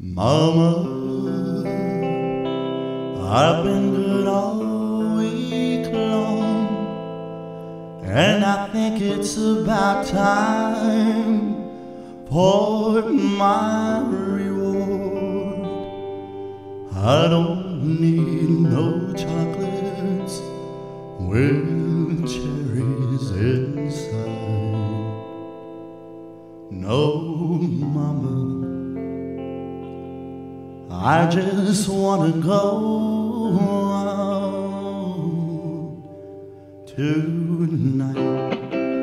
Mama, I've been good all week long, and I think it's about time for my reward. I don't need no chocolates with cherries inside. No, Mama, I just wanna go out tonight.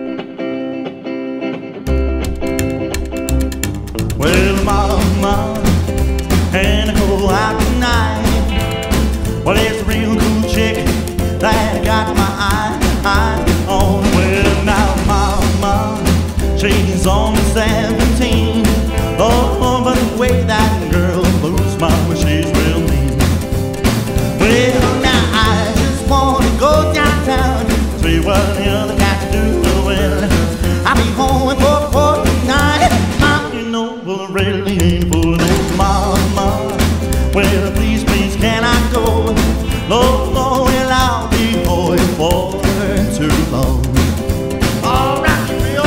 Well, Mama, and I go out tonight. Well, it's a real cool chick that I got my eye on. Well, now, Mama, she's only 17. Oh, but the way that girl moves, Mama, she's real mean. Well, now I just wanna go downtown, see what the other guys do. Well, I'll be home for tonight. Mama, you know, well, I really ain't fooling old Mama. Well, please, can I go? Lord, well, I'll be home for too long. All right, Rio.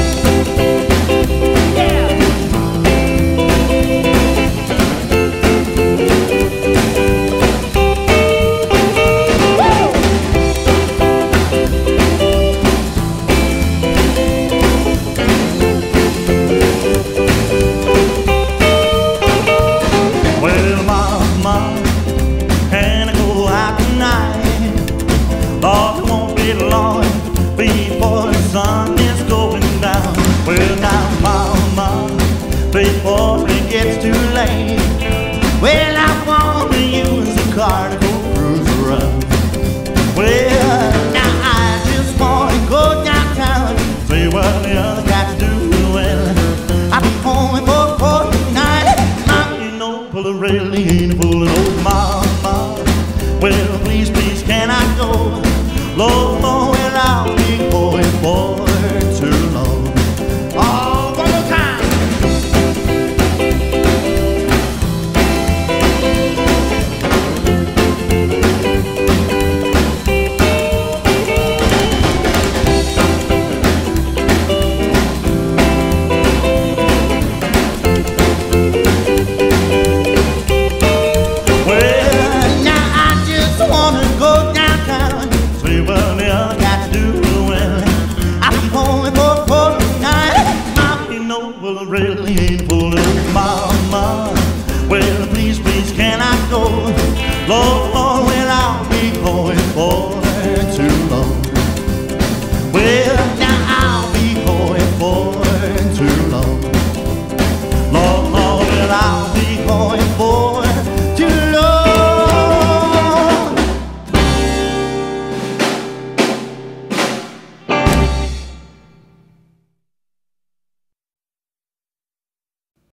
Lord, it won't be long before the sun is going down. Well, now, Mama, before it gets too late, well, I want to use the car to go cruise around. Well, now I just want to go downtown, see what the other guys do. Well, I'll be home for tonight. Mama, you know, well, I really ain't